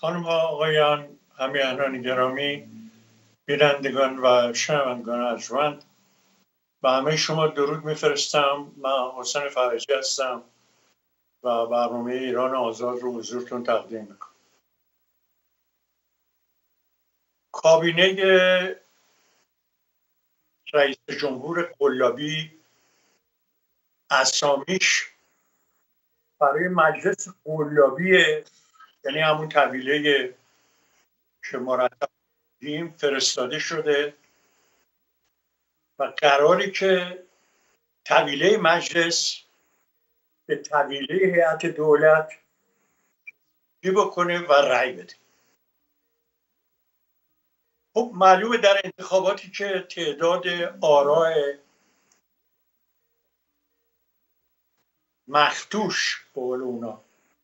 خانم ها آقایان همیهنان گرامی، بینندگان و شنوندگان ارجمند، به همه شما درود میفرستم. من حسین فرجی هستم و برنامه ایران آزاد رو حضورتون تقدیم میکنم. کابینه رئیس جمهور قلابی اسامیش برای مجلس قلابی، یعنی همون طویله که مرتب دیدیم، فرستاده شده و قراری که طویله مجلس به طویله هیئت دولت بکنه و رأی بده. خب معلومه در انتخاباتی که تعداد آراء مخدوش به قول اونا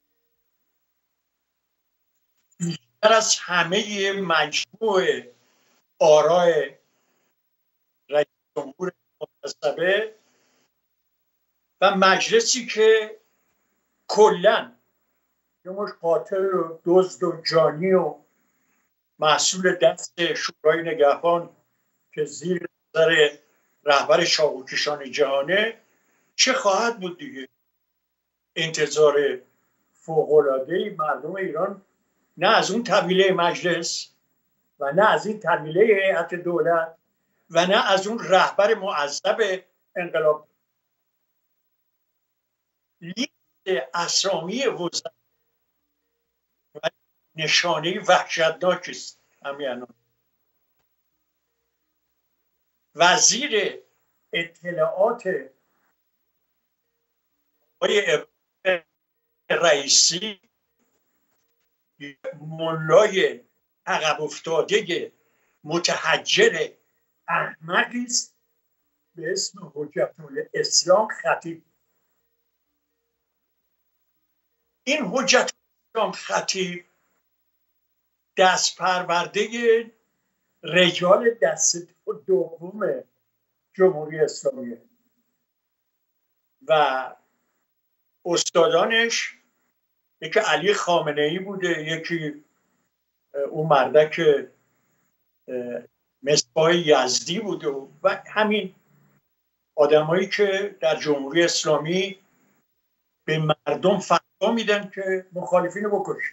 بیشتر از همه مجموع آراء رئیس جمهور منتخبه و مجلسی که کلا یه مش قاتل و دزد و جانی و محصول دست شورای نگهبان که زیر نظر رهبر چاقوکشان جهانه، چه خواهد بود دیگه؟ انتظار فوق‌العاده‌ای مردم ایران نه از اون طویله مجلس و نه از این طویله هیئت دولت و نه از اون رهبر معذب انقلاب. لیست اسامی وزرا و نشانه وحشتناکی است. همین وزیر اطلاعات آقای رئیسی ملای عقب افتاده متحجر احمقی است به اسم حجت الاسلام خطیب. این حجت الاسلام خطیب دست پرورده رجال دست دوم جمهوری اسلامی و استادانش یکی علی خامنه ای بوده، یکی اون مردک مصباح یزدی بوده و همین آدمایی که در جمهوری اسلامی به مردم فتوا میدن که مخالفین رو بکشن.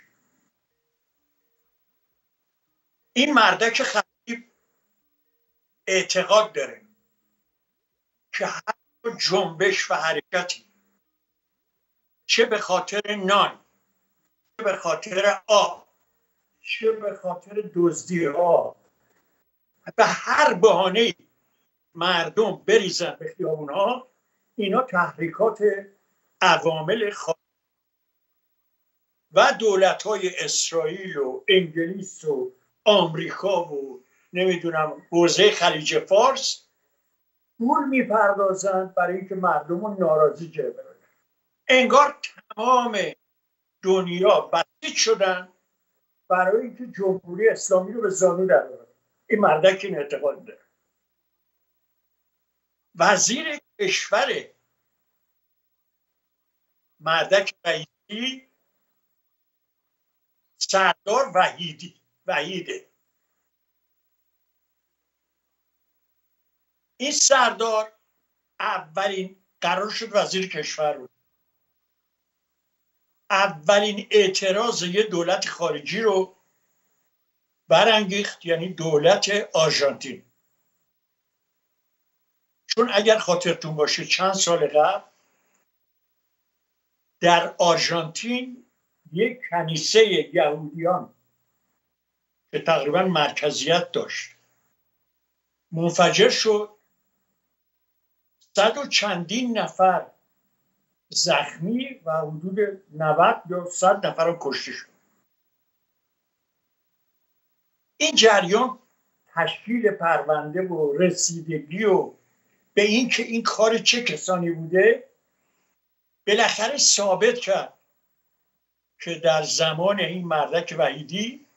این مردک خطیب اعتقاد داره که هر جنبش و حرکتی، چه به خاطر نان، چه به خاطر آب، چه به خاطر دزدی ها، به هر بهانه‌ای مردم بریزن به خیابون‌ها، اینا تحریکات عوامل خارجی و دولت‌های اسرائیل و انگلیس و آمریکا و نمیدونم حوزه خلیج فارس پول میپردازند برای اینکه مردم رو ناراضی جلوه بدن. انگار تمام دنیا بسیج شدن برای اینکه جمهوری اسلامی رو به زانو در بیارن. این مردک این اعتقاد داره. وزیر کشور مردک رئیسی سردار وحیده. این سردار اولین قرار شد وزیر کشور بود، اولین اعتراض یه دولت خارجی رو برانگیخت، یعنی دولت آرژانتین. چون اگر خاطرتون باشه چند سال قبل در آرژانتین یک کنیسه یهودیان که تقریبا مرکزیت داشت منفجر شد، 100 و چندین نفر زخمی و حدود 90 یا 100 نفر رو کشته شد. این جریان تشکیل پرونده و رسیدگی و به این که این کار چه کسانی بوده بالاخره ثابت کرد که در زمان این مردک وحیدی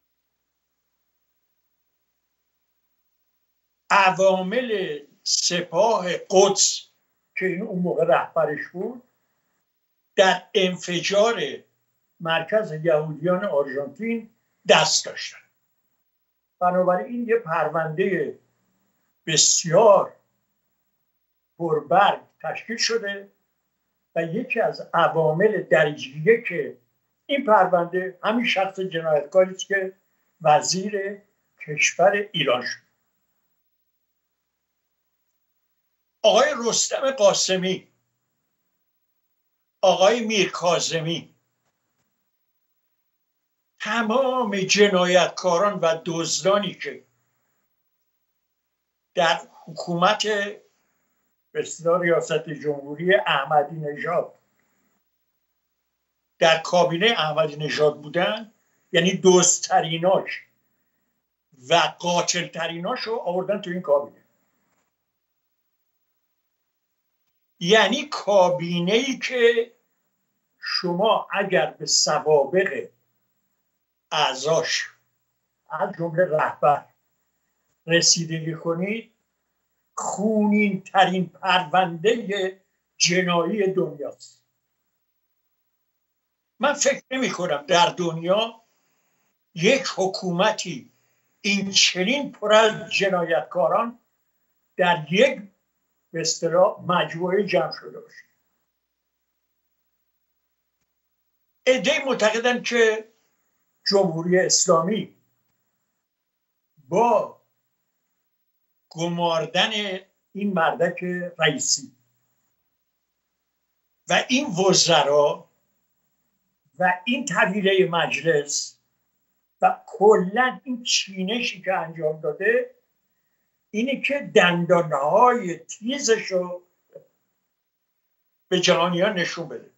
عوامل سپاه قدس که این اون موقع رهبرش بود در انفجار مرکز یهودیان آرژانتین دست داشتن. بنابراین یه پرونده بسیار پربرگ تشکیل شده و یکی از عوامل درجه که این پرونده همین شخص جنایتکاری است که وزیر کشور ایران شد. آقای رستم قاسمی، آقای میرکاظمی، تمام جنایتکاران و دزدانی که در حکومت به اصطلاح ریاست جمهوری احمدی نژاد، در کابینه احمدی نژاد بودن، یعنی دزدتریناش و قاتلتریناش رو آوردن تو این کابینه. یعنی کابینه‌ای که شما اگر به سوابق اعضاش از جمله رهبر رسیدگی کنید، خونین ترین پرونده جنایی دنیاست. من فکر نمی کنم در دنیا یک حکومتی این چنین پر از جنایتکاران در یک به اصطلاح مجموعه جمع شده باشه. عده‌ای معتقدند که جمهوری اسلامی با گماردن این مردک رئیسی و این وزرا و این طویله مجلس و کلا این چینشی که انجام داده اینه که دندانهای تیزشو به جهانیان نشون بده،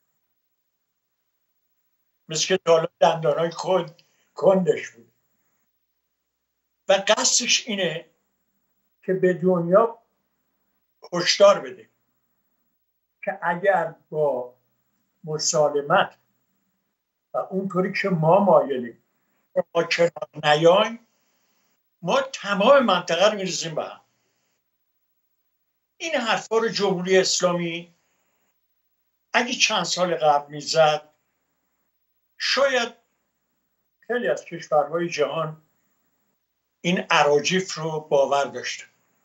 مثل که حالا دندانهای کندش بود و قصدش اینه که به دنیا هشدار بده که اگر با مسالمت و اونطوری که ما مایلیم ما کنار نیایم، ما تمام منطقه رو می‌ریزیم به هم. این حرفا رو جمهوری اسلامی اگه چند سال قبل میزد، شاید خیلی از کشورهای جهان این اراجیف رو باور داشتن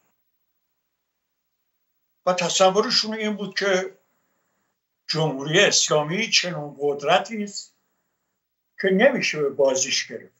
و تصورشون این بود که جمهوری اسلامی چنون قدرتی است که نمیشه به بازیش گرفت.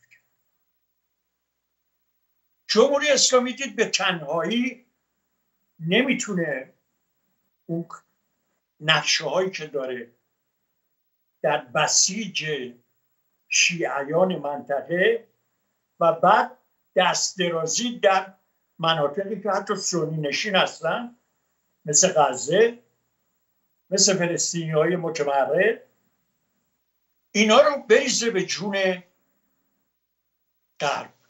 جمهوری اسلامی دید به تنهایی نمیتونه اون نقشه هایی که داره در بسیج شیعیان منطقه و بعد دست درازی در مناطقی که حتی سنی نشین هستن، مثل غزه، مثل فلسطینی های متمرد، اینا رو بریزه به جون غرب.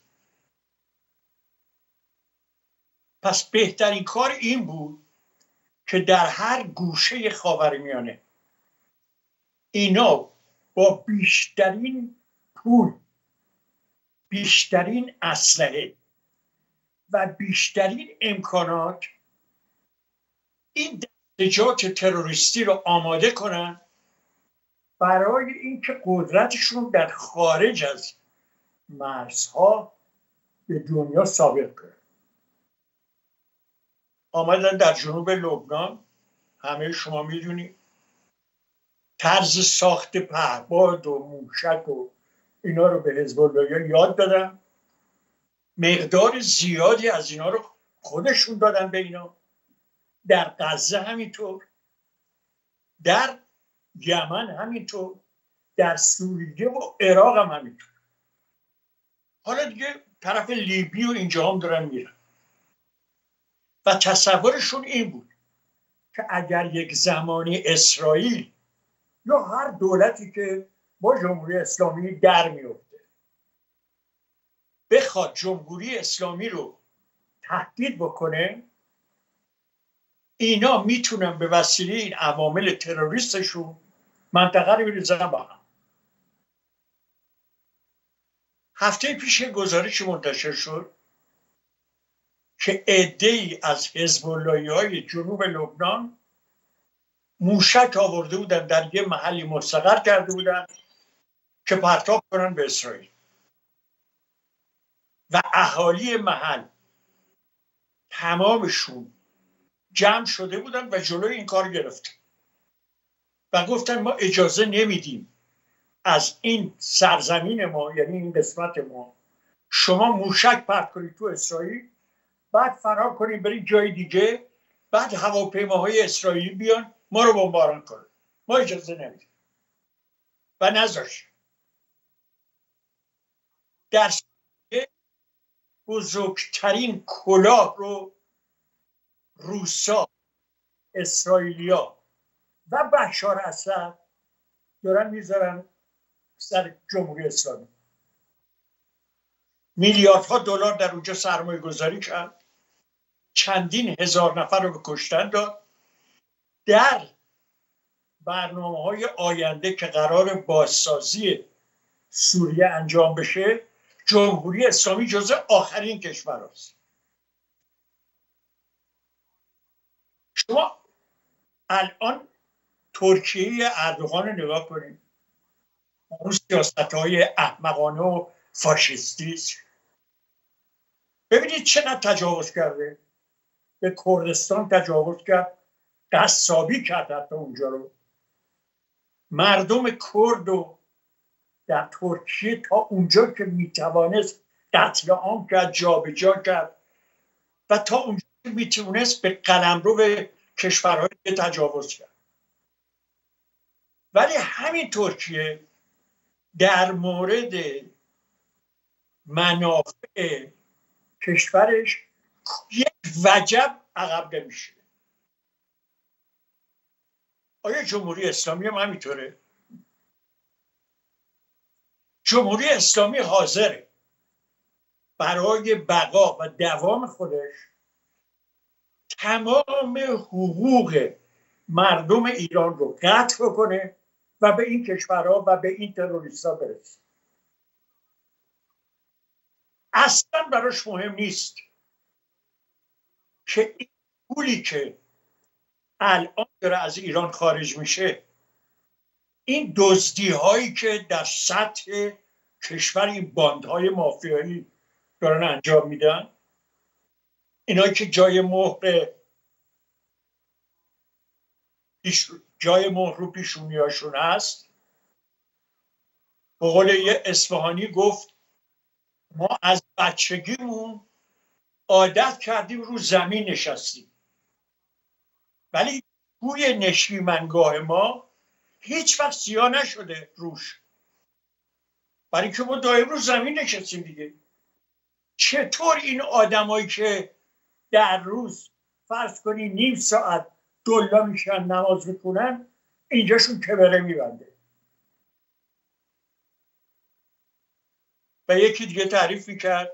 پس بهترین کار این بود که در هر گوشه خاورمیانه اینا با بیشترین پول، بیشترین اسلحه و بیشترین امکانات این دستجات تروریستی رو آماده کنن برای اینکه قدرتشون در خارج از مرزها به دنیا ثابت کنن. آمدن در جنوب لبنان، همه شما میدونید طرز ساخت پهپاد و موشک و اینا رو به حزب الله یاد دادن، مقدار زیادی از اینا رو خودشون دادن به اینا. در غزه همینطور، در یمن همینطور، در سوریه و عراق هم همینطور. حالا دیگه طرف لیبی و اینجا هم دارن میرن و تصورشون این بود که اگر یک زمانی اسرائیل یا هر دولتی که با جمهوری اسلامی در میفته بخواد جمهوری اسلامی رو تهدید بکنه، اینا میتونن به وسیله این عوامل تروریستشون منطقه رو بریزن با هم. هفته پیش گزارش منتشر شد که عده‌ای از حزب اللهی‌های جنوب لبنان موشک آورده بودن، در یه محلی مستقر کرده بودن که پرتاب کنن به اسرائیل و اهالی محل تمامشون جمع شده بودن و جلوی این کار گرفتن و گفتن ما اجازه نمیدیم از این سرزمین ما، یعنی این قسمت ما، شما موشک پرت کنید تو اسرائیل، بعد فرار کنید برید جای دیگه، بعد هواپیماهای اسرائیلی بیان ما رو بمباران کنن. ما اجازه نمیدیم و نذاشت. در بزرگترین کلاه رو روسا، اسرائیلیا و بشار اسد دارن میذارن سر جمهوری اسلامی. میلیاردها دلار در اونجا سرمایه گذاری کرد، چندین هزار نفر رو به کشتن داد. در برنامه‌های آینده که قرار بازسازی سوریه انجام بشه، جمهوری اسلامی جزو آخرین کشور است. شما الان ترکیه اردوغان رو نگاه کنید، اون سیاست‌های احمقانه و فاشیستی است. ببینید چقدر تجاوز کرده، به کردستان تجاوز کرد، قصابی کرد حتی اونجا رو. مردم کرد رو در ترکیه تا اونجا که میتوانست قتل عام کرد، جابجا کرد و تا اونجا که میتونست به قلمرو به کشورهای تجاوز کرد. ولی همین ترکیه در مورد منافع کشورش یک وجب عقب نمیشه. آیا جمهوری اسلامی هم همینطوره؟ جمهوری اسلامی حاضره برای بقا و دوام خودش تمام حقوق مردم ایران رو قطع بکنه و به این کشورها و به این تروریست‌ها برسه. اصلا براش مهم نیست که این پولی که الان داره از ایران خارج میشه، این دزدی هایی که در سطح کشور این باندهای مافیایی دارن انجام میدن، اینایی که جای مهر رو پیشونیاشون هست. به قول یه اصفهانی گفت ما از بچگیمون عادت کردیم رو زمین نشستیم، ولی روی نشیمنگاه ما هیچ وقت سیاه نشده روش، برای که ما دائم رو زمین نشستیم دیگه. چطور این آدمایی که در روز فرض کنی نیم ساعت دلا میشن نماز میکنن اینجاشون کبره میبنده؟ و یکی دیگه تعریف میکرد،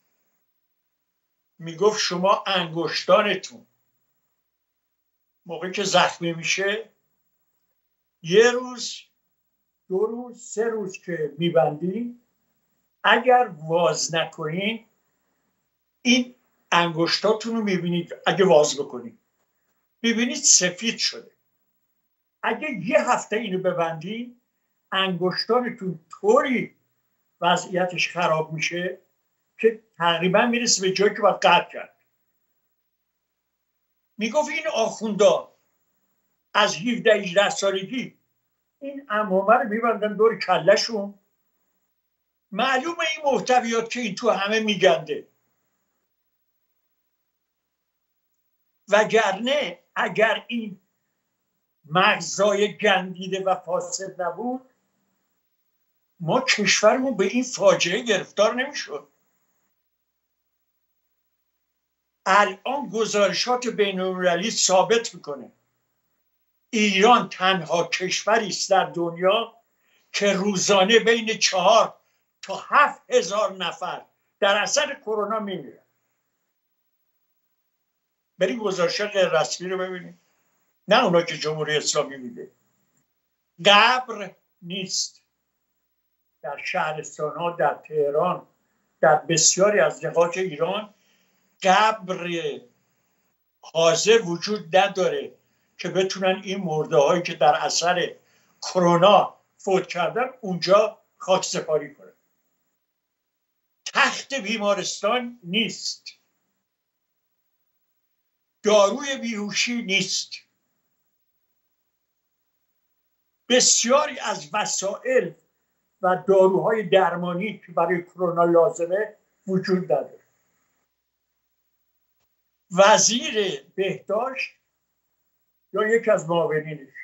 میگفت شما انگشتانتون موقعی که زخمی میشه یه روز، 2 روز، 3 روز که میبندی، اگر واز نکنین این انگشتاتون رو میبینید، اگه واز بکنید میبینید سفید شده. اگه یه هفته اینو ببندی انگشتانتون طوری وضعیتش خراب میشه که تقریبا میرسه به جایی که باید قطع کرد. میگفت این آخوندا از 17-18 سالگی این عمامه رو میبندن دور کلشون، معلومه این محتویات که این تو همه میگنده. وگرنه اگر این مغزای گندیده و فاسد نبود ما کشورمون به این فاجعه گرفتار نمیشد. الان گزارشات بین‌المللی ثابت میکنه ایران تنها کشوری است در دنیا که روزانه بین 4 تا 7 هزار نفر در اثر کرونا میمیرن. برید گزارشات غیر رسمی رو ببینید، نه اونا که جمهوری اسلامی میده. قبر نیست در شهرستان ها، در تهران، در بسیاری از نقاط ایران قبر حاضر وجود نداره که بتونن این مرده هایی که در اثر کرونا فوت کردن اونجا خاک سپاری کنه. تخت بیمارستان نیست، داروی بیهوشی نیست، بسیاری از وسایل و داروهای درمانی که برای کرونا لازمه وجود نداره. وزیر بهداشت یا یکی از معاونینش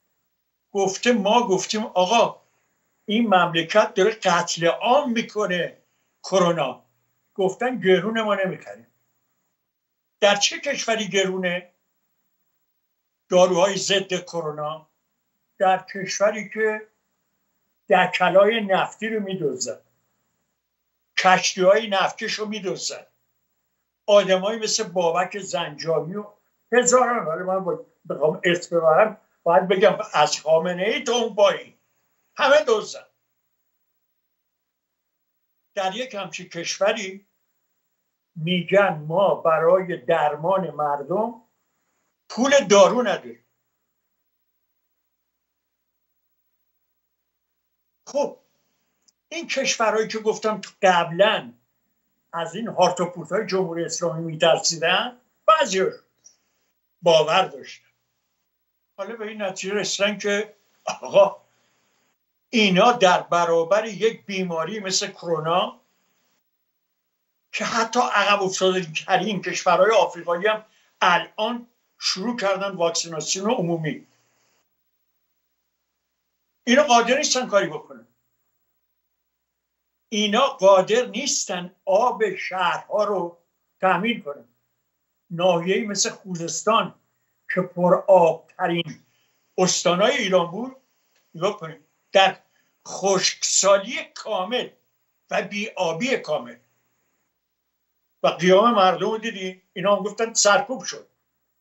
گفتیم آقا این مملکت داره قتل عام میکنه کرونا. گفتن گرون ما نمیخریم. در چه کشوری گرونه داروهای ضد کرونا؟ در کشوری که دکلای نفتی رو میدوزن، کشتی‌های نفتیش رو میدوزن، آدمایی مثل بابک زنجانی و هزاران، ولی من بخوام اسم ببرم باید بگم از خامنه‌ای تا اون پایین همه دوزن. در یک همچین کشوری میگن ما برای درمان مردم پول دارو نداریم. خب این کشورهایی که گفتم قبلا از این هارت و پورت‌های جمهوری اسلامی میترسیدن، بعضی‌هاش باور داشتن. حالا به این نتیجه رسیدن که آقا اینا در برابر یک بیماری مثل کرونا که حتی عقب افتاده ترین کشورهای آفریقایی هم الان شروع کردن واکسیناسیون عمومی، اینا قادر نیستن کاری بکنن. اینا قادر نیستن آب شهرها رو تامین کنن. ناحیه‌ای مثل خوزستان که پر آب ترین استانهای ایران بود، نگاه کنید، در خشکسالی کامل و بی‌آبی کامل و قیام مردم رو دیدی، اینا هم گفتن سرکوب شد.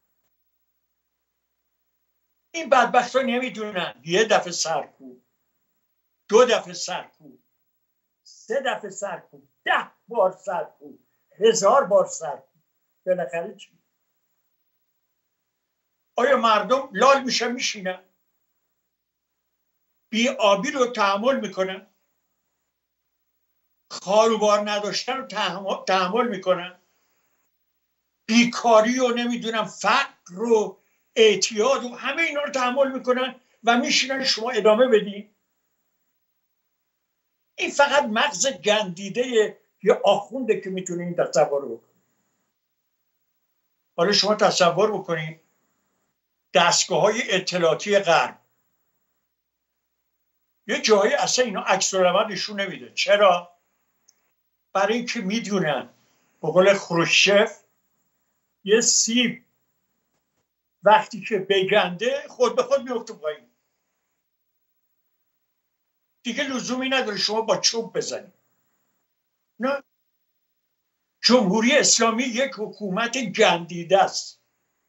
این بدبخت ها نمیدونن یه دفعه سرکوب، 2 دفعه سرکوب، 3 دفعه سرکوب، 10 بار سرکوب، 1000 بار سرکوب، بالاخره چی؟ آیا مردم لال میشن میشینن؟ بی آبی رو تحمل میکنن؟ خاروبار نداشتن رو تحمل میکنن؟ بیکاری و نمیدونم فقر و اعتیاد و همه اینا رو تحمل میکنن و میشینن شما ادامه بدی؟ این فقط مغز گندیده یه آخونده که میتونه این تصور رو بکنه. حالا شما تصور بکنید دستگاه‌های اطلاعاتی غرب یه جایی اصلا اینا عکس العمل نشون نمیده. چرا؟ برای اینکه میدونن به قول خروشچف یه سیب وقتی که بگنده خود به خود میفته پایین، دیگه لزومی نداره شما با چوب بزنید. نه، جمهوری اسلامی یک حکومت گندیده است.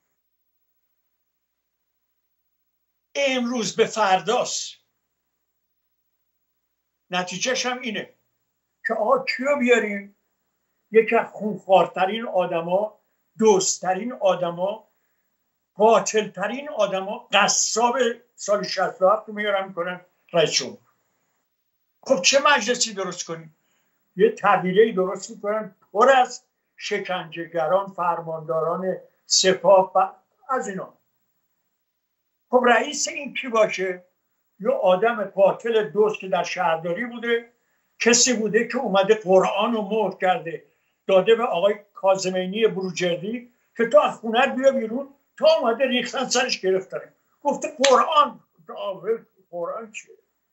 امروز به فرداست. نتیجهش هم اینه که آقا کیو بیاریم؟ یکی از خونخوارترین آدما، دوستترین آدما، قاتلترین آدما، قصاب سال 67 رو میکنن رئیس جمهور. خب چه مجلسی درست کنیم؟ یه طبیعی درست میکنن پر از شکنجهگران، فرمانداران سپاه و از اینا. خب رئیس این کی باشه؟ یه آدم قاتل دوست که در شهرداری بوده، کسی بوده که اومده قرآن رو مهر کرده داده به آقای کاظمینی بروجردی که تو از خونت بیا بیرون، تا اومده ریختن سرش گرفتن، گفته قرآن. قرآن چیه؟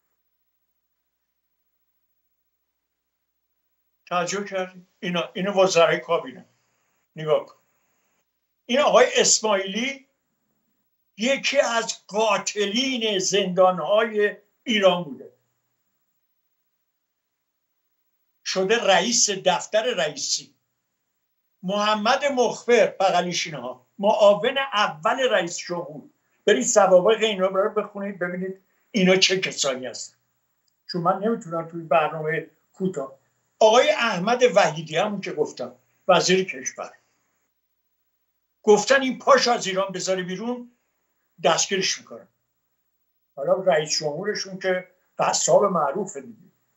توجه کردی؟ اینا وزرای کابینه. نگاه کن، این آقای اسماعیلی یکی از قاتلین زندانهای ایران بوده، شده رئیس دفتر رئیسی. محمد مخبر بغلیش اینها معاون اول رئیس جمهور. برید سوابق اینا رو بخونید ببینید اینا چه کسانی هستن، چون من نمیتونم توی برنامه کوتاه. آقای احمد وحیدی همون که گفتم وزیر کشور، گفتن این پاش از ایران بذاره بیرون دستگیرش میکنن. حالا رئیس جمهورشون که قصاب معروفه دیگه،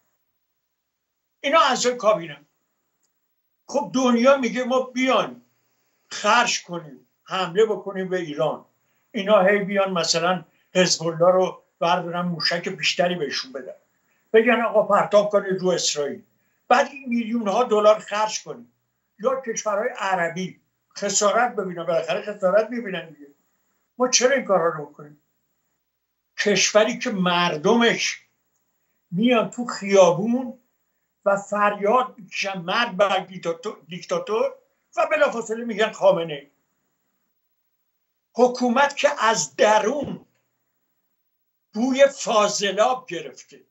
اینا اعضای کابینه. خب دنیا میگه ما بیان خرج کنیم، حمله بکنیم به ایران، اینا هی بیان مثلا حزب الله رو بردارن موشک بیشتری بهشون بدن، بگن آقا پرتاب کنید رو اسرائیل، بعد این میلیون ها دلار خرج کنیم، یا کشورهای عربی خسارت ببینن، بالاخره خسارت میبینن دیگه. ما چرا این کارا رو بکنیم؟ کشوری که مردمش میان تو خیابون و فریاد میکشن مرد بر دیکتاتور و بلافاصله میگن خامنه‌ای. حکومت که از درون بوی فاضلاب گرفته،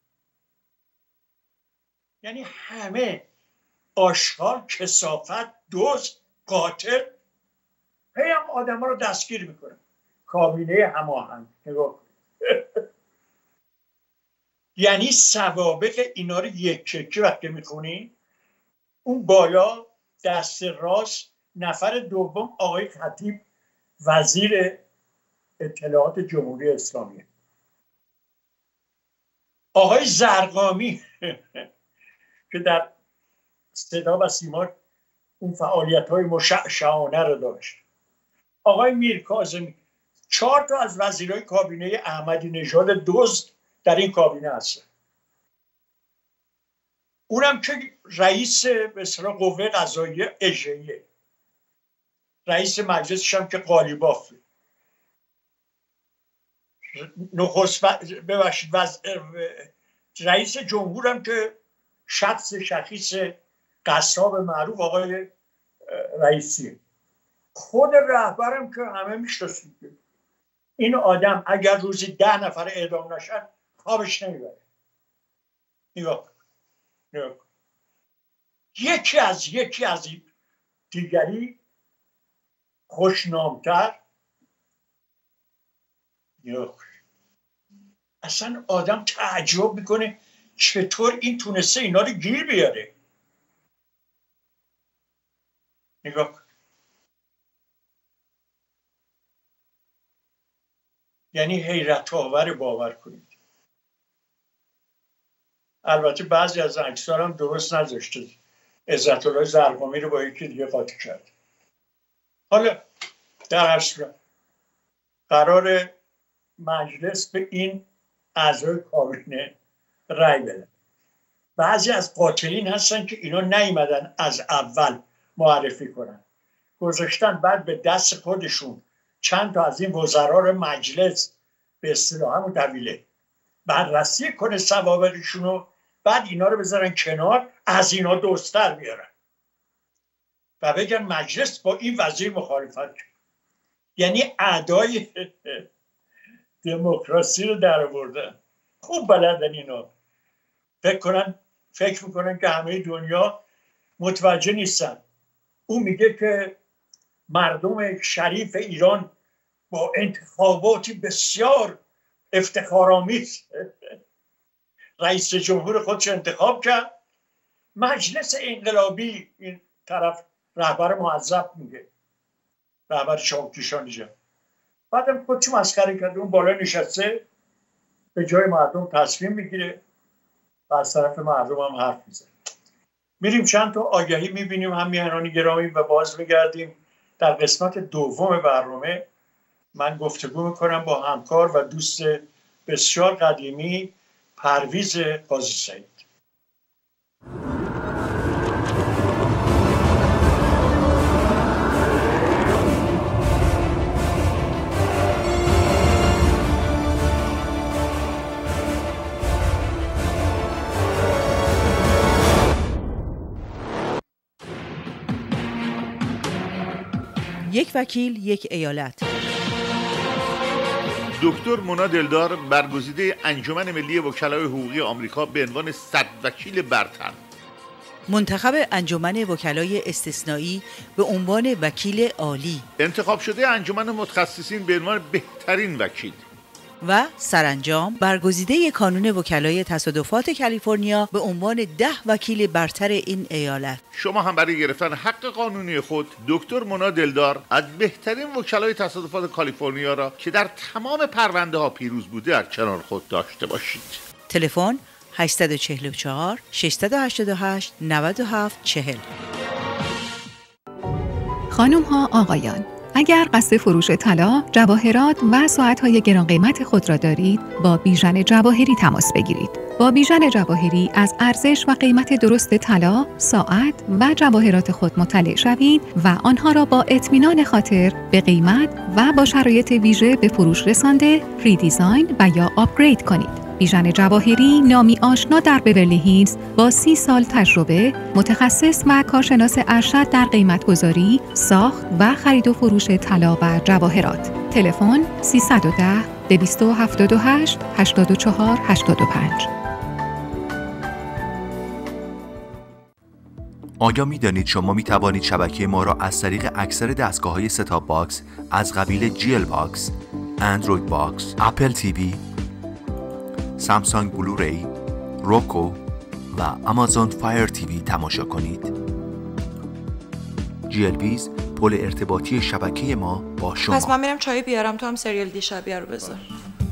یعنی همه آشغال، کثافت، دزد، قاتل، هی هم آدم ها رو دستگیر میکنن. کابینه هماهنگ نگاه کنید. یعنی سوابق اینا رو یک وقتی میخونی، اون بالا دست راست نفر دوم آقای خطیب وزیر اطلاعات جمهوری اسلامی، آقای زرقامی که در صدا و سیما اون فعالیت‌های مشعشعانه رو داشت، آقای میرکاظمی، 4 تا از وزیرای کابینه احمدی نژاد دزد در این کابینه هستن. اونم که رئیس به اصطلاح قوه قضاییه اجراییه، رئیس مجلسش هم که قالیبافه، رئیس جمهور هم که شخص قصاب معروف آقای رئیسیه، خود رهبرم که همه میشناسید. این آدم اگر روزی 10 نفر اعدام نشن خوابش نمیبره. نگاه. یکی از دیگری خوشنامتر. اصلا آدم تعجب میکنه چطور این تونسته اینا رو گیر بیاره. نگاه. یعنی حیرت آور باور کنید. البته بعضی از عکس‌ها هم درست نذاشته، عزت الله زرقامی رو با یکی دیگه قاطی کرد. حالا در هر صورت قرار مجلس به این اعضای کابینه رأی بده. بعضی از قاتلین هستن که اینا نیومدن از اول معرفی کنن، گذاشتن بعد به دست خودشون چند تا از این وزرا رو مجلس به اصطلاح همون طویله بررسی کنه سوابقشون رو، بعد اینا رو بذارن کنار، از اینا دوستر بیارن و بگن مجلس با این وزیر مخالفت کرد. یعنی اعدای دموکراسی رو در آوردن. خوب بلدن اینا. فکر میکنن که همه دنیا متوجه نیستن. اون میگه که مردم شریف ایران با انتخاباتی بسیار افتخارآمیز رئیس جمهور خودش انتخاب کرد. مجلس انقلابی، این طرف رهبر معذب میگه، رهبر شاکیشانیجا، بعدم خودش مسخره کرده، اون بالا نشسته به جای مردم تصمیم میگیره و از طرف مردم هم حرف میزنه. میریم چند تا آگهی میبینیم هم میهنانی گرامی و باز میگردیم در قسمت دوم برنامه. من گفتگو میکنم با همکار و دوست بسیار قدیمی پرویز قاضی سعید. یک وکیل، یک ایالت. دکتر مونا دلدار، برگزیده انجمن ملی وکلای حقوقی آمریکا به عنوان 100 وکیل برتر، منتخب انجمن وکلای استثنایی به عنوان وکیل عالی، انتخاب شده انجمن متخصصین به عنوان بهترین وکیل و سرانجام برگزیده کانون وکلای تصادفات کالیفرنیا به عنوان 10 وکیل برتر این ایالت. شما هم برای گرفتن حق قانونی خود دکتر مونا دلدار از بهترین وکلای تصادفات کالیفرنیا را که در تمام پرونده ها پیروز بوده در کنار خود داشته باشید. تلفن 844 688 97 40. خانم ها، آقایان، اگر قصد فروش طلا، جواهرات و ساعت‌های گران قیمت خود را دارید، با بیژن جواهری تماس بگیرید. با بیژن جواهری از ارزش و قیمت درست طلا، ساعت و جواهرات خود مطلع شوید و آنها را با اطمینان خاطر به قیمت و با شرایط ویژه به فروش رسانده، ریدیزاین و یا آپگرید کنید. بیژن جواهری، نامی آشنا در بیورلی هیلز، با 30 سال تجربه، متخصص و کارشناس ارشد در قیمت‌گذاری، ساخت و خرید و فروش طلا و جواهرات. تلفن 310 278 84 85. آیا می دانید شما می توانید شبکه ما را از طریق اکثر دستگاه‌های ستاپ باکس از قبیل جیل باکس، اندروید باکس، اپل تیوی، سامسونگ بلوری، روکو و آمازون فایر تیوی تماشا کنید؟ جیل بیز پل ارتباطی شبکه ما با شما. پس من میرم چای بیارم، تو هم سریال دیشبی رو بذار.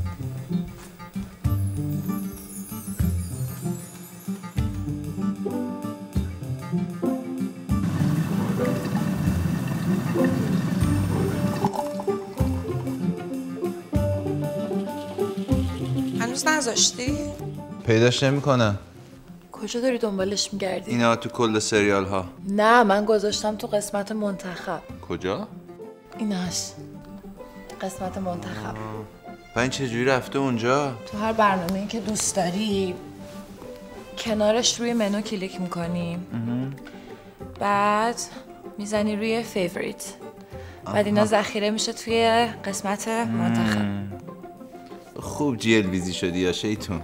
هنوز نذاشتی؟ پیداش نمی‌کنم. کجا داری دنبالش میگردی؟ اینا تو کل سریال ها. نه، من گذاشتم تو قسمت منتخب. کجا؟ ایناش قسمت منتخب. این چجوری رفته اونجا؟ تو هر برنامه‌ای که دوست داری کنارش روی منو کلیک میکنی، بعد میزنی روی فیوریت، بعد اینا ذخیره میشه توی قسمت منتخب. خوب جیل بیزی شدی یا شیطون.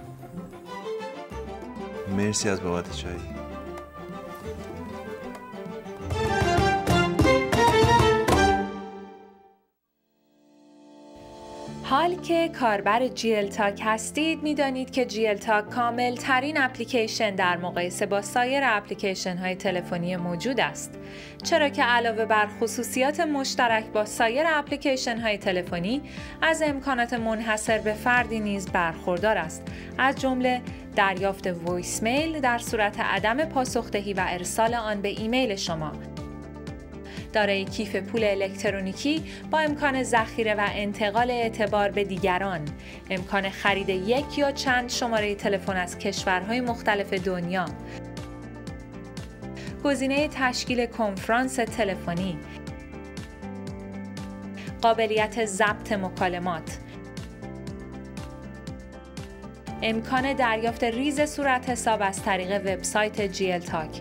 مرسی از بابت چای. حال که کاربر جیل تاک هستید میدانید که جیل تاک کامل ترین اپلیکیشن در مقایسه با سایر اپلیکیشن های تلفنی موجود است، چرا که علاوه بر خصوصیات مشترک با سایر اپلیکیشن های تلفنی از امکانات منحصر به فردی نیز برخوردار است، از جمله دریافت وایس میل در صورت عدم پاسخدهی و ارسال آن به ایمیل شما، دارای کیف پول الکترونیکی با امکان ذخیره و انتقال اعتبار به دیگران، امکان خرید یک یا چند شماره تلفن از کشورهای مختلف دنیا، گزینه تشکیل کنفرانس تلفنی، قابلیت ضبط مکالمات، امکان دریافت ریز صورت حساب از طریق وبسایت جیل تاک.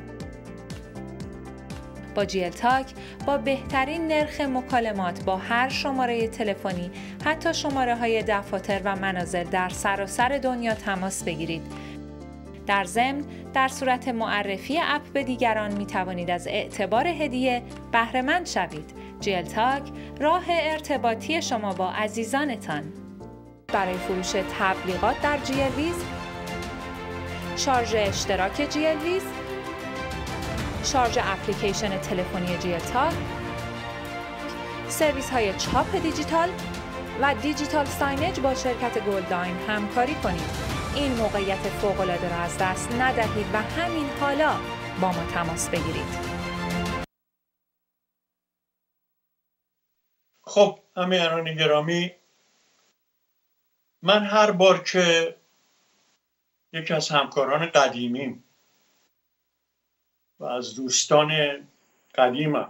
با جیل تاک با بهترین نرخ مکالمات با هر شماره تلفنی، حتی شماره‌های دفاتر و منازل در سراسر دنیا تماس بگیرید. در ضمن در صورت معرفی اپ به دیگران می توانید از اعتبار هدیه بهره مند شوید. جیل تاک راه ارتباطی شما با عزیزانتان. برای فروش تبلیغات در جیل ویز، شارژ اشتراک جیل ویز، شارژ اپلیکیشن تلفنی جیل تاک، سرویس های چاپ دیجیتال و دیجیتال ساینج با شرکت گلداین همکاری کنید. این موقعیت فوق‌العاده را از دست ندهید و همین حالا با ما تماس بگیرید. خب همیهنان گرامی، من هر بار که یکی از همکاران قدیمیم و از دوستان قدیمم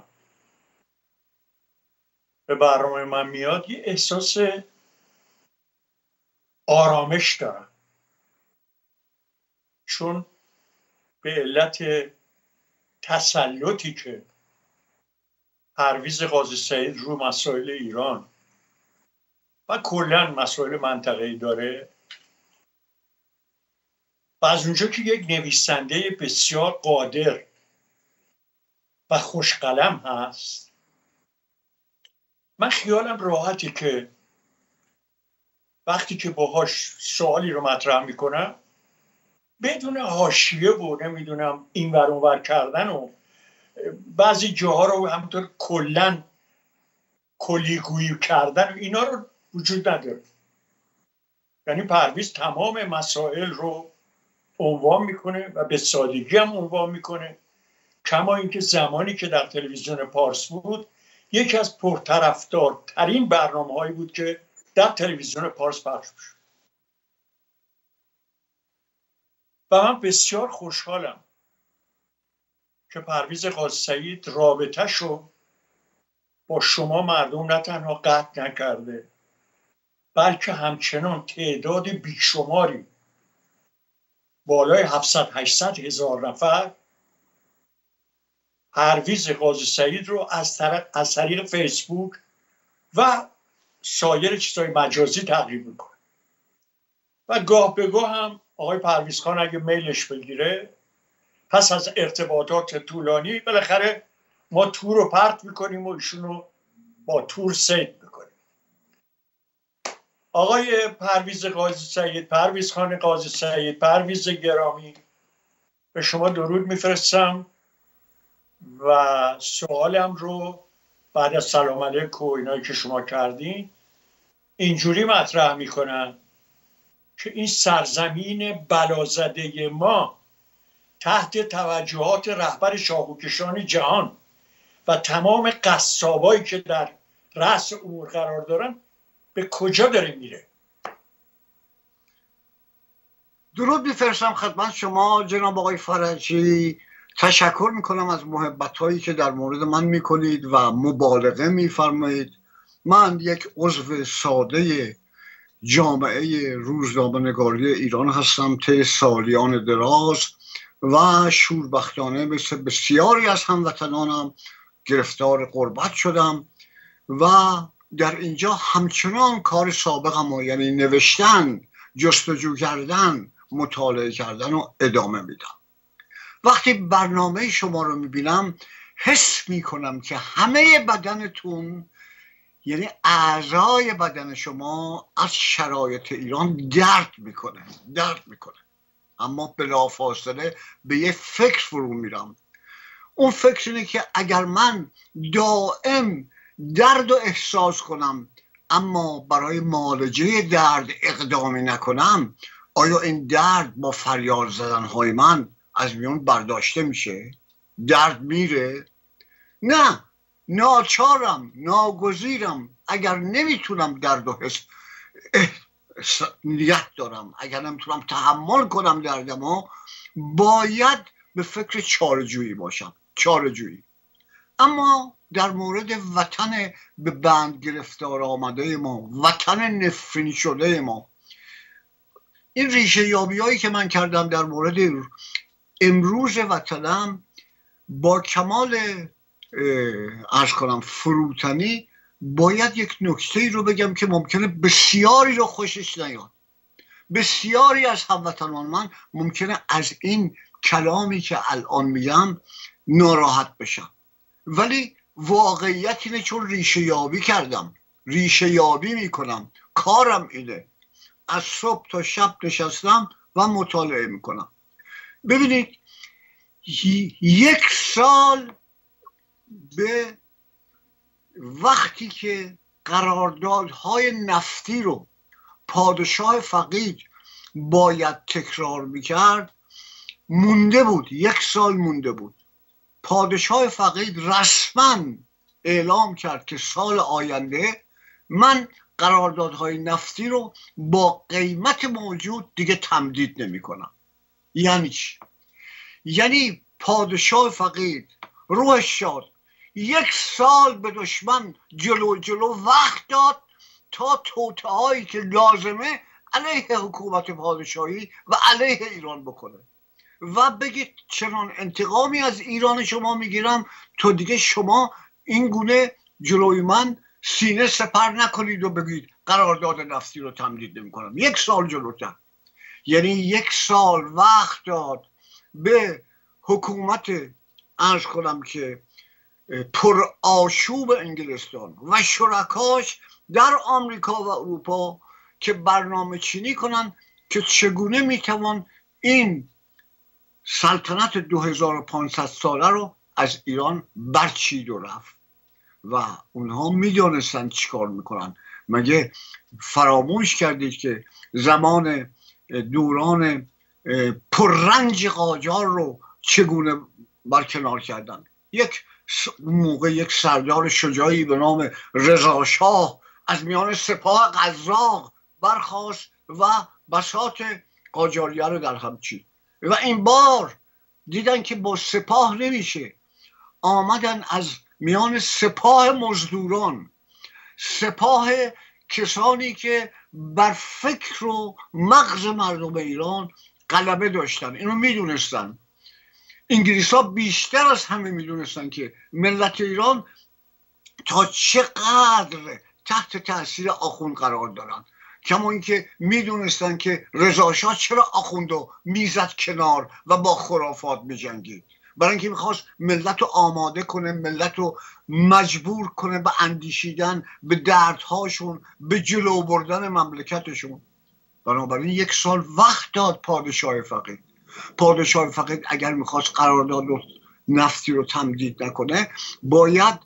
به برنامه من میاد، یه احساس آرامش دارم، چون به علت تسلطی که پرویز قاضی سعید رو مسائل ایران و کلا مسائل منطقه‌ای داره و از اونجا که یک نویسنده بسیار قادر و خوشقلم هست، من خیالم راحتی که وقتی که باهاش سوالی رو مطرح میکنم بدون حاشیه و نمیدونم این ور اون ور کردن و بعضی جاها رو همونطور کلن کلیگویی کردن و اینا رو وجود نداره. یعنی پرویز تمام مسائل رو عنوان میکنه و به سادگی هم عنوان میکنه. کما اینکه زمانی که در تلویزیون پارس بود یکی از پرطرفدارترین برنامه‌هایی بود که در تلویزیون پارس پخش میشد. و من بسیار خوشحالم که پرویز قاضی سعید رابطه‌شو با شما مردم نه تنها قطع نکرده، بلکه همچنان تعداد بیشماری بالای 700-800 هزار نفر پرویز قاضی سعید رو از طریق فیسبوک و سایر چیزهای مجازی تعقیب میکنه. و گاه به گاه هم آقای پرویز خان اگه میلش بگیره پس از ارتباطات طولانی بالاخره ما تور رو پرت میکنیم و ایشون رو با تور سید میکنیم. آقای پرویز قاضی سعید، پرویز خان قاضی سعید، پرویز گرامی، به شما درود میفرستم و سوالم رو بعد از سلام علیکم و اینایی که شما کردین اینجوری مطرح میکنن که این سرزمین بلازده ما تحت توجهات رهبر شاهوکشان جهان و تمام قصابایی که در رأس امور قرار دارن به کجا داره میره؟ درود میفرستم خدمت شما جناب آقای فرجی. تشکر میکنم از محبت‌هایی که در مورد من میکنید و مبالغه میفرمایید. من یک عضو ساده جامعه روزنامه‌نگاری ایران هستم طی سالیان دراز و شوربختانه مثل بسیاری از هموطنانم گرفتار غربت شدم و در اینجا همچنان کار سابقم یعنی نوشتن، جستجو کردن، مطالعه کردن رو ادامه میدم. وقتی برنامه شما رو میبینم حس میکنم که همه بدنتون یعنی اعضای بدن شما از شرایط ایران درد میکنه. اما بلافاصله به یه فکر فرو میرم. اون فکر اینه که اگر من دائم درد و احساس کنم اما برای معالجه درد اقدامی نکنم، آیا این درد با فریاد زدنهای من از میون برداشته میشه؟ درد میره؟ نه، ناچارم، ناگزیرم. اگر نمیتونم درد و حس نیت دارم، اگر نمیتونم تحمل کنم دردمو، باید به فکر چاره‌جویی باشم. چاره‌جویی. اما در مورد وطن به بند گرفتار آمده ما، وطن نفرین شده ما، این ریشه یابی هایی که من کردم در مورد امروز وطنم با کمال عرض کنم فروتنی باید یک نکته رو بگم که ممکنه بسیاری رو خوشش نیاد. بسیاری از هموطنان من ممکنه از این کلامی که الان میگم ناراحت بشن، ولی واقعیت اینه چون ریشه یابی کردم، ریشه یابی میکنم، کارم اینه. از صبح تا شب نشستم و مطالعه میکنم. ببینید 1 سال به وقتی که قراردادهای نفتی رو پادشاه فقید باید تکرار میکرد مونده بود. 1 سال مونده بود. پادشاه فقید رسما اعلام کرد که سال آینده من قراردادهای نفتی رو با قیمت موجود دیگه تمدید نمی کنم. یعنی چی؟ یعنی پادشاه فقید روحش شاد 1 سال به دشمن جلو وقت داد تا توطئه‌هایی که لازمه علیه حکومت پادشاهی و علیه ایران بکنه و بگید چنان انتقامی از ایران شما میگیرم تا دیگه شما این گونه جلوی من سینه سپر نکنید و بگید قرارداد نفتی رو تمدید نمی کنم. 1 سال جلوتر، یعنی 1 سال وقت داد به حکومت عرض کنم که پر آشوب انگلستان و شرکاش در آمریکا و اروپا که برنامه چینی کنن که چگونه میتوان این سلطنت 2500 ساله رو از ایران برچید و رفت. و اونها میدونستن چیکار میکنن. مگه فراموش کردید که زمان دوران پررنج قاجار رو چگونه برکنار کردن. یک موقع یک سردار شجاعی به نام رضا شاه از میان سپاه قزاق برخاست و بساط قاجاریه رو در هم چید و این بار دیدن که با سپاه نمیشه، آمدن از میان سپاه مزدوران، سپاه کسانی که بر فکر و مغز مردم ایران غلبه داشتن. اینو میدونستن. انگلیس ها بیشتر از همه میدونستن که ملت ایران تا چقدر تحت تاثیر آخوند قرار دارن، کما اینکه میدونستن که رضا شاه چرا آخوندو میزد کنار و با خرافات میجنگید، برای اینکه میخواست ملت رو آماده کنه، ملت رو مجبور کنه به اندیشیدن به دردهاشون، به جلو بردن مملکتشون. بنابراین 1 سال وقت داد پادشاه فقید. پادشاه فقید اگر میخواست قرارداد نفتی رو تمدید نکنه باید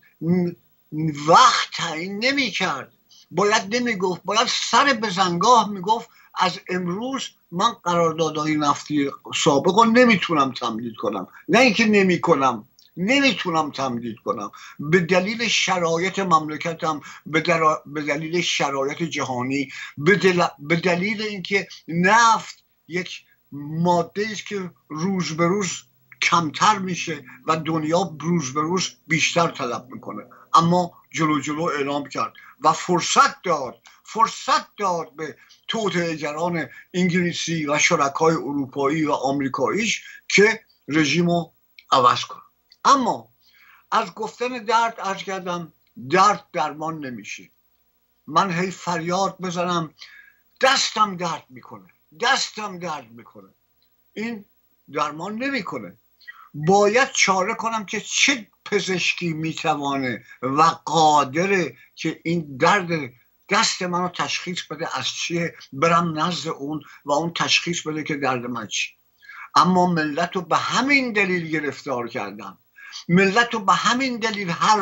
وقت تعیین نمیکرد، باید نمیگفت، باید سر به زنگاه میگفت از امروز من قراردادهای نفتی سابق رو نمیتونم تمدید کنم. نه اینکه نمیکنم، نمیتونم تمدید کنم به دلیل شرایط مملکتم، به دلیل شرایط جهانی، به دلیل اینکه نفت یک ماده است که روز به روز کمتر میشه و دنیا روز به روز بیشتر طلب میکنه. اما جلو اعلام کرد و فرصت داد به توطئه‌گران انگلیسی و شرکای اروپایی و آمریکاییش که رژیمو عوض کنه. اما از گفتن درد عرض کردم درد درمان نمیشه. من هی فریاد بزنم دستم درد میکنه، این درمان نمیکنه. باید چاره کنم که چه پزشکی میتوانه و قادره که این درد دست منو تشخیص بده از چیه، برم نزد اون و اون تشخیص بده که درد من چیه. اما ملت رو به همین دلیل گرفتار کردن، ملت رو به همین دلیل هر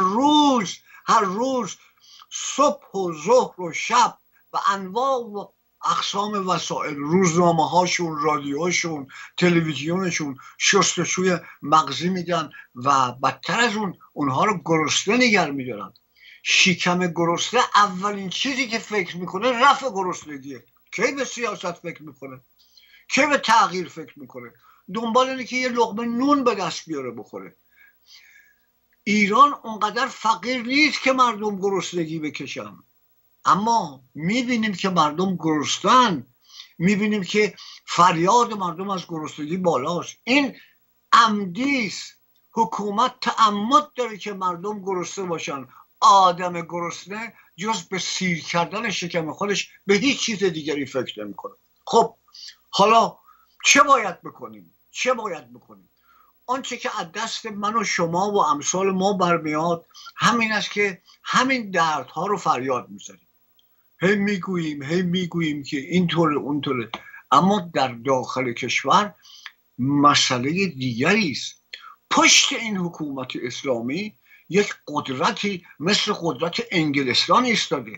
روز صبح و ظهر و شب و انواع و اقسام وسایل، روزنامه هاشون، رادیوشون، تلویزیونشون شستشوی مغزی میدن و بدتر از اونها رو گرسنه نگه میدارن. شکم گرسنه اولین چیزی که فکر میکنه رفع گرسنگیه. کی به سیاست فکر میکنه؟ کی به تغییر فکر میکنه؟ دنبال اینه که یه لقمه نون به دست بیاره بخوره. ایران اونقدر فقیر نیست که مردم گرسنگی بکشن، اما میبینیم که مردم گرسنن، میبینیم که فریاد مردم از گرسنگی بالاست. این عمدیست. حکومت تعمد داره که مردم گرسنه باشن. آدم گرسنه جز به سیر کردن شکم خودش به هیچ چیز دیگری فکر نمیکنه. خب حالا چه باید بکنیم؟ آنچه که از دست من و شما و امثال ما برمیاد همین است که همین دردها رو فریاد میزنیم. هی میگوییم که اینطوره اونطوره، اما در داخل کشور مسئله دیگری است. پشت این حکومت اسلامی یک قدرتی مثل قدرت انگلستان ایستاده.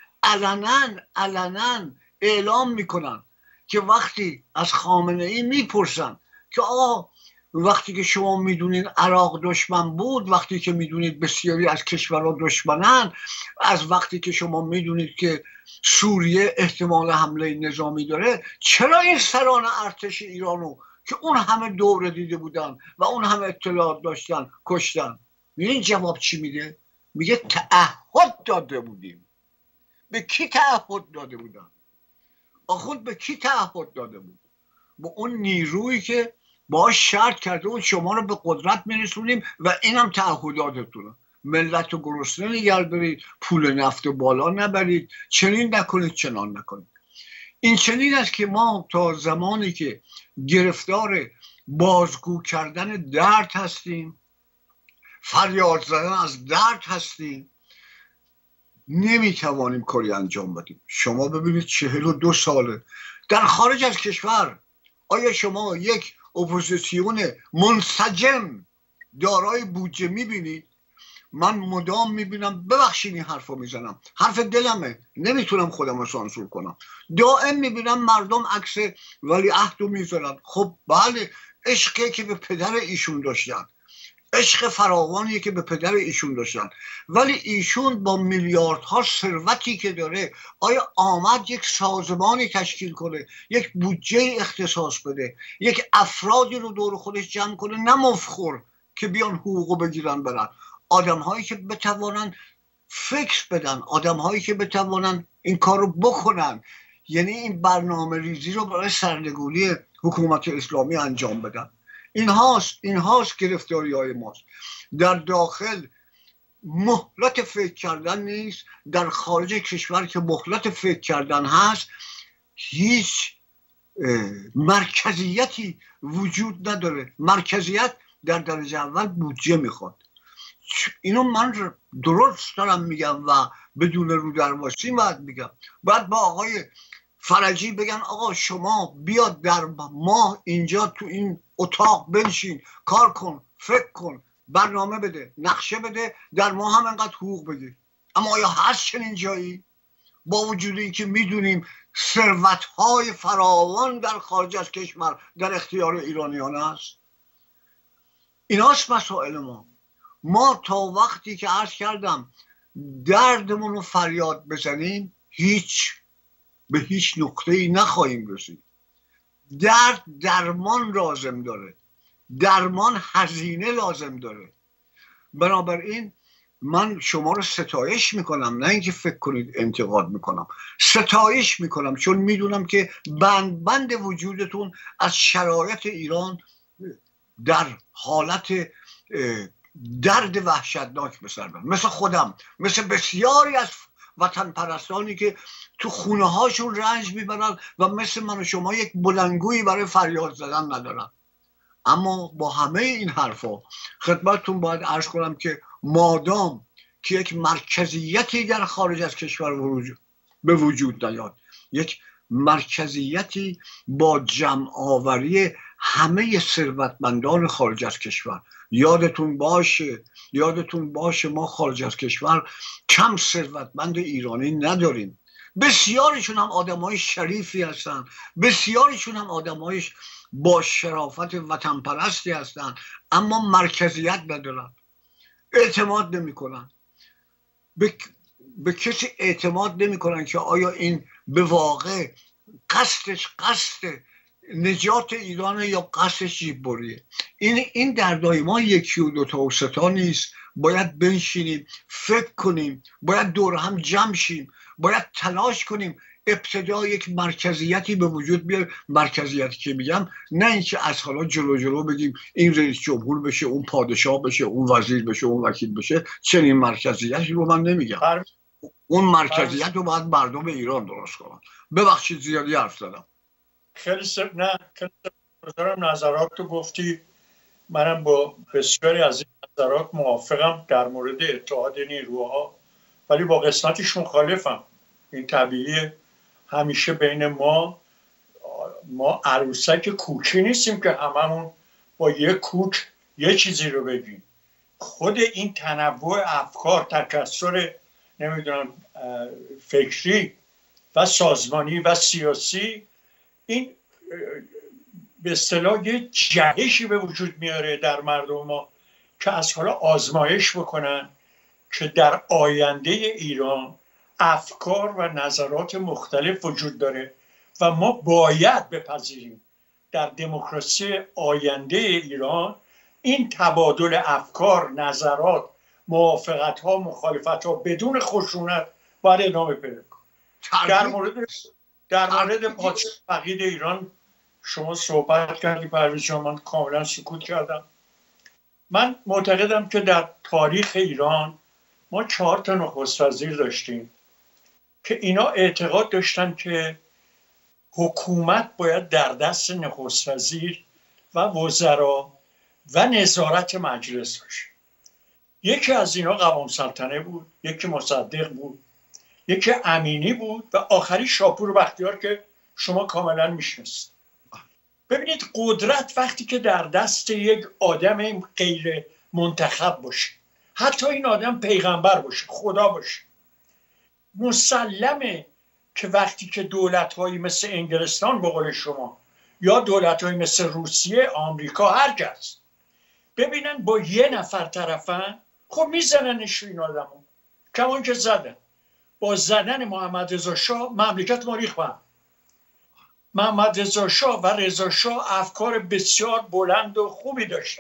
علنا اعلام میکنن که وقتی از خامنه ای میپرسن که وقتی که شما میدونید عراق دشمن بود، وقتی که میدونید بسیاری از کشورها دشمنن، از وقتی که شما میدونید که سوریه احتمال حمله نظامی داره، چرا این سران ارتش ایرانو که اون همه دوره دیده بودن و اون همه اطلاعات داشتن کشتن؟ میدونید جواب چی میده؟ میگه تعهد داده بودیم. به کی تعهد داده بودن؟ آخوند به کی تعهد داده بود؟ با اون نیرویی که باش شرط کرده اون شما رو به قدرت میرسونیم و اینم تعهداتتونه. ملت رو گرسنه نگه دارید، پول نفت بالا نبرید، چنین نکنید، چنان نکنید. این چنین است که ما تا زمانی که گرفتار بازگو کردن درد هستیم، فریاد زدن از درد هستیم، نمیتوانیم کاری انجام بدیم. شما ببینید 42 ساله در خارج از کشور آیا شما یک اپوزیسیون منسجم دارای بودجه میبینید؟ من مدام میبینم، ببخشید این حرف رو میزنم، حرف دلمه، نمیتونم خودم رو سانسور کنم، دائم میبینم مردم عکس ولیعهد رو میذارن. خب بله، عشقی که به پدر ایشون داشتن، عشق فراوانی که به پدر ایشون داشتن، ولی ایشون با میلیاردها ثروتی که داره آیا آمد یک سازمانی تشکیل کنه، یک بودجه اختصاص بده، یک افرادی رو دور خودش جمع کنه، نه مفخور که بیان حقوقو بگیرن برن، آدم هایی که بتوانن فکر بدن، آدم هایی که بتوانن این کار رو بکنن، یعنی این برنامه ریزی رو برای سرنگونی حکومت اسلامی انجام بدن. اینهاست گرفتاری های ماست. در داخل مهلت فکر کردن نیست، در خارج کشور که مهلت فکر کردن هست، هیچ مرکزیتی وجود نداره. مرکزیت در درجه اول بودجه میخواد. اینو من درست دارم میگم و بدون رو درواسی باید میگم. باید با آقای فرجی بگن آقا شما بیاد در ماه اینجا تو این اتاق بنشین، کار کن، فکر کن، برنامه بده، نقشه بده، در ماه هم انقدر حقوق بگیر. اما آیا هست چنین جایی؟ با وجود اینکه میدونیم ثروت‌های فراوان در خارج از کشور در اختیار ایرانیان است. ایناست مسائل ما تا وقتی که عرض کردم دردمون رو فریاد بزنیم به هیچ نقطه‌ای نخواهیم رسید. درد درمان لازم داره، درمان هزینه لازم داره. بنابراین من شما رو ستایش میکنم، نه اینکه فکر کنید انتقاد میکنم، ستایش میکنم، چون میدونم که بند وجودتون از شرایط ایران در حالت درد وحشتناک به سر بردن، مثل خودم، مثل بسیاری از وطن پرستانی که تو خونه هاشون رنج میبرن و مثل من و شما یک بلندگویی برای فریاد زدن ندارن. اما با همه این حرفا خدمتتون باید عرض کنم که مادام که یک مرکزیتی در خارج از کشور به وجود نیاد، یک مرکزیتی با جمع آوری همه ثروتمندان خارج از کشور، یادتون باشه ما خارج از کشور کم ثروتمند ایرانی نداریم. بسیاریشون هم آدمای شریفی هستن، بسیاریشون هم آدمای با شرافت وطن پرستی هستن، اما مرکزیت ندارن، اعتماد نمیکنن به کسی اعتماد نمیکنن که آیا این به واقع قصد نجات ایران یا قصدش جیب بریه. این دردای ما یکی و دوتا و ستا نیست. باید بنشینیم، فکر کنیم، باید دور هم جمع شیم، باید تلاش کنیم ابتدا یک مرکزیتی به وجود بیاره. مرکزیتی که میگم نه اینکه از حالا جلو بگیم این رئیس جمهور بشه، اون پادشاه بشه، اون وزیر بشه، اون وکیل بشه. چنین مرکزیتی رو من نمیگم. اون مرکزیت رو باید مردم ایران درست کنن. ببخشید زیادی حرف زدم. خیلی نظرات تو گفتی، منم با بسیاری از این نظرات موافقم در مورد اتحاد نیروها، ولی با قسمتش مخالفم. این طبیعیه، همیشه بین ما عروسک کوچی نیستیم که هممون با یک کوچ یه چیزی رو بگیم. خود این تنوع افکار، تکثر نمیدونم فکری و سازمانی و سیاسی، این به اصطلاح یه جهشی به وجود میاره در مردم ما که از حالا آزمایش بکنن که در آینده ایران افکار و نظرات مختلف وجود داره و ما باید بپذیریم در دموکراسی آینده ایران این تبادل افکار، نظرات، موافقت‌ها، مخالفت‌ها بدون خشونت باید ادامه پیدا کنه. در مورد پادشاه فقید ایران شما صحبت کردی پرویز جان، من کاملا سکوت کردم. من معتقدم که در تاریخ ایران ما 4 تا نخست وزیر داشتیم که اینا اعتقاد داشتن که حکومت باید در دست نخست وزیر و وزرا و نظارت مجلس باشه. یکی از اینا قوام سلطنه بود، یکی مصدق بود، یکی امینی بود و آخری شاپور بختیار که شما کاملا میشناسید. ببینید قدرت وقتی که در دست یک آدم غیر منتخب باشه حتی این آدم پیغمبر باشه، خدا باشه. مسلمه که وقتی که دولت‌هایی مثل انگلستان به قول شما یا دولت‌هایی مثل روسیه، آمریکا، هر کس ببینن با یه نفر طرفن، خب میزننش این آدمو. کمان که زدن. با زدن محمد رضا شاه مملکت ما ریخت. محمد رضا شاه و رضا شاه افکار بسیار بلند و خوبی داشتن،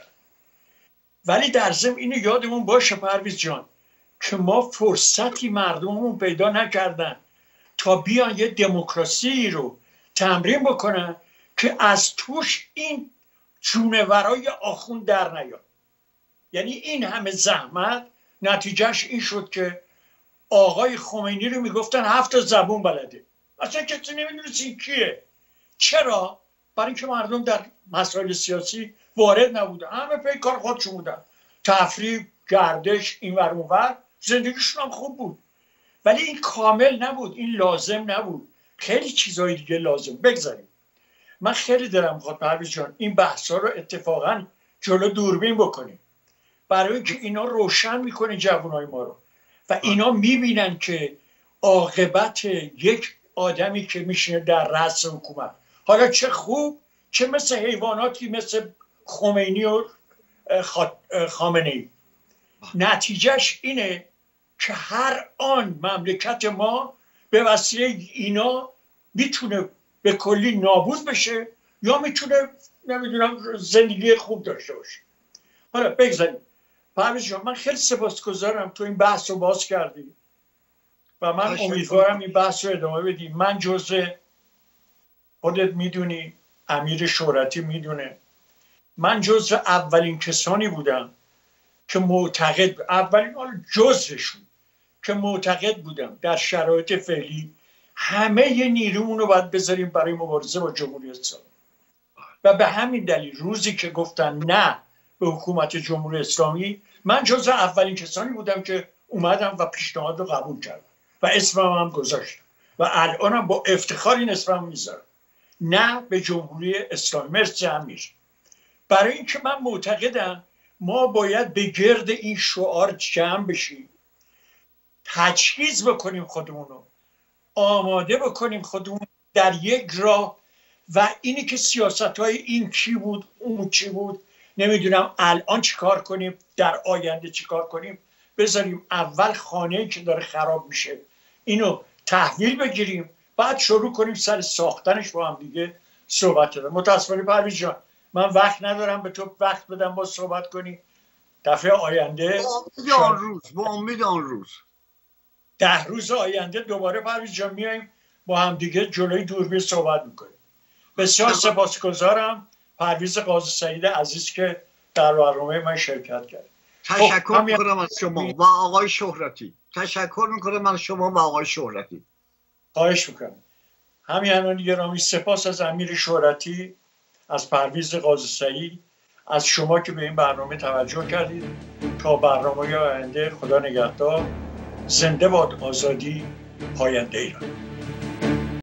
ولی در ضمن اینو یادمون باشه پرویز جان که ما فرصتی مردممون پیدا نکردن تا بیان یه دموکراسی رو تمرین بکنن که از توش این جونورای آخوند در نیاد. یعنی این همه زحمت نتیجهش این شد که آقای خمینی رو میگفتن 7 زبون بلده، اصلا کسی نمیدونست این کیه. چرا؟ برای اینکه مردم در مسائل سیاسی وارد نبودن، همه پی کار خودشون بودن، تفریح، گردش، این ور اون ور، زندگیشون هم خوب بود. ولی این کامل نبود، این لازم نبود، خیلی چیزهای دیگه لازم. بگذاریم من خیلی دلم میخواد پرویز جان این بحثا رو اتفاقا جلو دوربین بکنیم، برای اینکه اینا روشن میکنه جوانای ما رو و اینا میبینن که عاقبت یک آدمی که میشینه در رأس حکومت، حالا چه خوب چه مثل حیواناتی مثل خمینی و خامنه‌ای، نتیجهش اینه که هر آن مملکت ما به وسیله اینا میتونه به کلی نابود بشه یا میتونه نمیدونم زندگی خوب داشته باشه. حالا بگذاریم پرویز جان، من خیلی سپاسگزارم تو این بحث رو باز کردی و من امیدوارم این بحث رو ادامه بدیم. من جزء خودت میدونی، امیر شهرتی میدونه، من جزء اولین کسانی بودم که معتقد، اولین جزءشون که معتقد بودم در شرایط فعلی همه نیرومون رو باید بذاریم برای مبارزه با جمهوری اسلامی و به همین دلیل روزی که گفتن نه به حکومت جمهوری اسلامی، من جزء اولین کسانی بودم که اومدم و پیشنهاد رو قبول کردم و اسمم هم گذاشتم و الانم با افتخار این اسمم میذارم، نه به جمهوری اسلامی. مرسی امیر. برای اینکه من معتقدم ما باید به گرد این شعار جمع بشیم، تجهیز بکنیم خودمون رو، آماده بکنیم خودمون در یک راه و اینی که سیاست‌های این چی بود اون چی بود نمیدونم الان چی کار کنیم، در آینده چی کار کنیم، بذاریم اول خانه‌ای که داره خراب میشه اینو تحویل بگیریم، بعد شروع کنیم سر ساختنش با هم دیگه صحبت کردن. متاسفانه پرویز جان من وقت ندارم به تو وقت بدم با صحبت کنی. دفعه آینده با امید آن روز 10 روز آینده دوباره پرویز جان میایم با هم دیگه جلوی دوربین صحبت میکنیم. بسیار سپاسگزارم پرویز قاضی سعید عزیز که در برنامه من شرکت کرد. تشکر میکنم از شما و آقای شهرتی. تشکر میکنم از شما و آقای شهرتی. خواهش میکنم. همیهنان گرامی، سپاس از امیر شهرتی، از پرویز قاضی سعید، از شما که به این برنامه توجه کردید. تا برنامه آینده، خدا نگهدار. زنده باد آزادی، پاینده ایران.